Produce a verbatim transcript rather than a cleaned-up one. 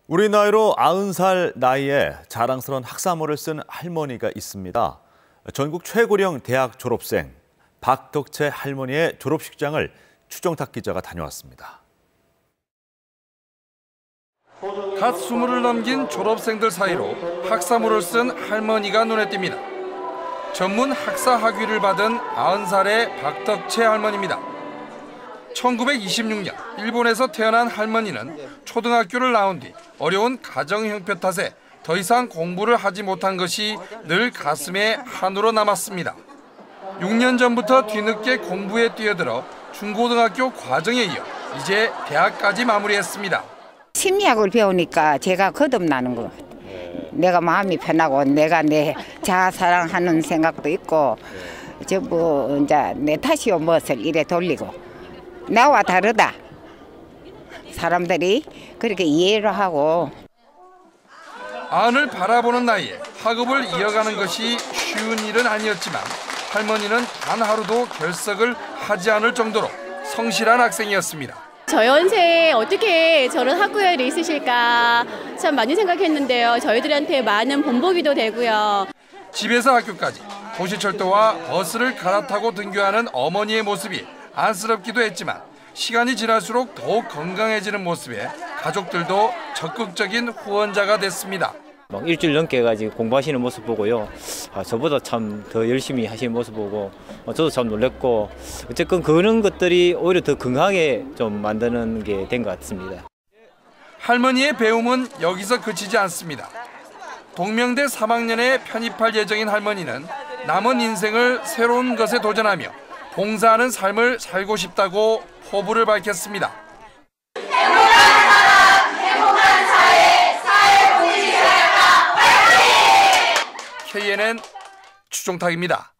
우리 나이로 아흔 살 나이에 자랑스러운 학사모를 쓴 할머니가 있습니다. 전국 최고령 대학 졸업생 박덕채 할머니의 졸업식장을 추정탁 기자가 다녀왔습니다. 갓 스물을 넘긴 졸업생들 사이로 학사모를 쓴 할머니가 눈에 띕니다. 전문 학사 학위를 받은 아흔 살의 박덕채 할머니입니다. 천구백이십육 년 일본에서 태어난 할머니는 초등학교를 나온 뒤 어려운 가정 형편 탓에 더 이상 공부를 하지 못한 것이 늘 가슴에 한으로 남았습니다. 육 년 전부터 뒤늦게 공부에 뛰어들어 중고등학교 과정에 이어 이제 대학까지 마무리했습니다. 심리학을 배우니까 제가 거듭나는 것 같아요. 내가 마음이 편하고 내가 내 자아 사랑하는 생각도 있고 저뭐 이제 내 탓이요 무엇을 이래 돌리고 나와 다르다. 사람들이 그렇게 이해를 하고. 아흔을 바라보는 나이에 학업을 이어가는 것이 쉬운 일은 아니었지만 할머니는 단 하루도 결석을 하지 않을 정도로 성실한 학생이었습니다. 저 연세에 어떻게 저런 학구열이 있으실까 참 많이 생각했는데요. 저희들한테 많은 본보기도 되고요. 집에서 학교까지 도시철도와 버스를 갈아타고 등교하는 어머니의 모습이 안쓰럽기도 했지만 시간이 지날수록 더욱 건강해지는 모습에 가족들도 적극적인 후원자가 됐습니다. 막 일주일 넘게 해가지고 공부하시는 모습 보고요. 아, 저보다 참 더 열심히 하시는 모습 보고 저도 참 놀랬고 어쨌든 그런 것들이 오히려 더 건강하게 좀 만드는 게 된 것 같습니다. 할머니의 배움은 여기서 그치지 않습니다. 동명대 삼 학년에 편입할 예정인 할머니는 남은 인생을 새로운 것에 도전하며 봉사하는 삶을 살고 싶다고 포부를 밝혔습니다. 행복한 사람, 행복한 사회, 사회 공익을 살까. 화이팅! 케이엔엔 추종탁입니다.